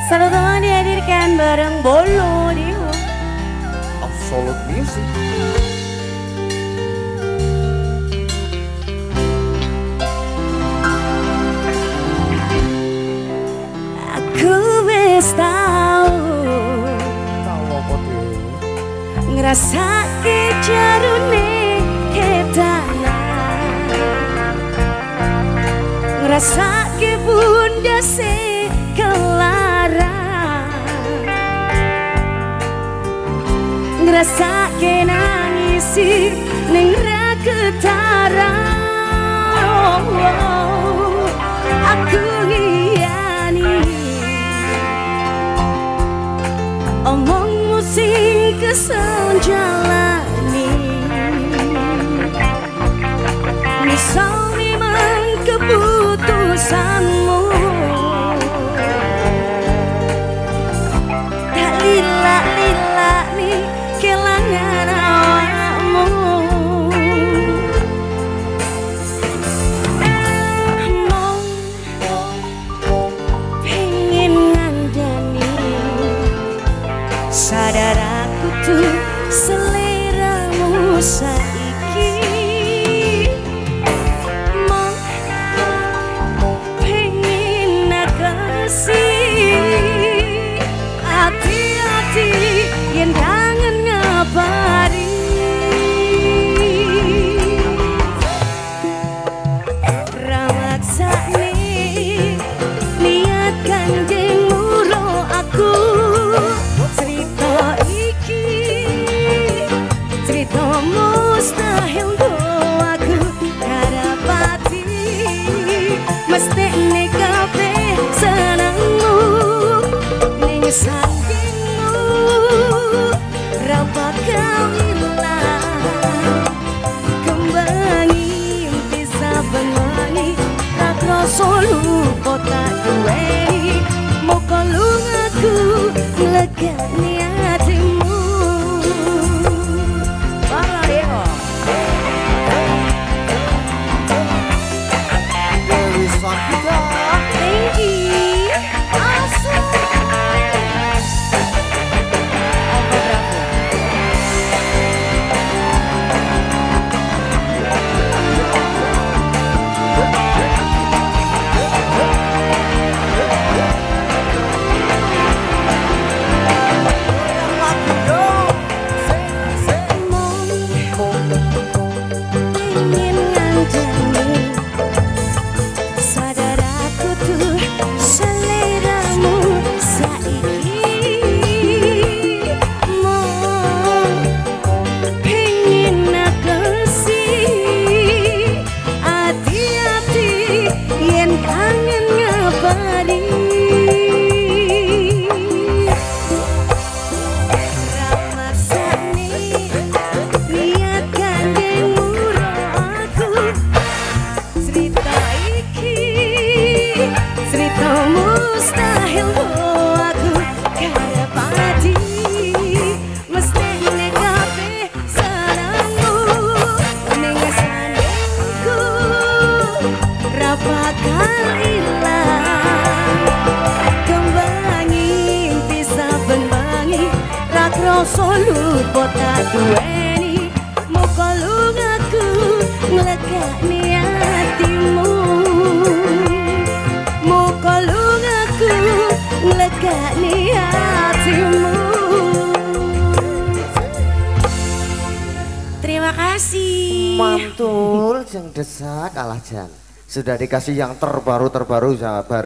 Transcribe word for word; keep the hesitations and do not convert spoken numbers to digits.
Satu teman dihadirkan bareng Bolo Dewa. Absolute Music. Aku wis tau Tahu apa deh? ngrasake jarune ketanan, ngrasake bunda se kelaran, ngrasake nangisi ning ra ketara. Oh, oh, aku ngiyani omongmu sing kesel jalani, misal memang keputusanmu tak lila-lila nih kelangan awakmu. Mong pengen ngandani sadar aku tuh seleramu saiki. Mong pengen nakasih hati-hati yang kangen ngabari. Rawat sakne niat kanjeng muro aku cerita iki, cerita mustahil go aku karapati, mesti nek kabeh senengmu ning sampingmu ra bakal ilang. Kembangi bisa bengi tak kroso lupa tak duweni, moko lungaku nglegani hatimu. Para yo Dewi Sakita. thank you asal ingin ngajani sadar aku tuh seleramu saiki. Mau pengen nakasih hati-hati yen kangen ngabari. Ramasane niat kanjeng muro aku cerita iki, cerita mustahil go aku karepati, mesti nek kabeh senengmu ning sandingku ra bakal ilang. Kembangi bisa benbangi ra kroso lupa tak duweni, moko lungaku nglegani hatimu, moko lungaku nglegani hatimu. Terima kasih. Mantul jeng desak kalah jan. Sudah dikasih yang terbaru-terbaru sahabat.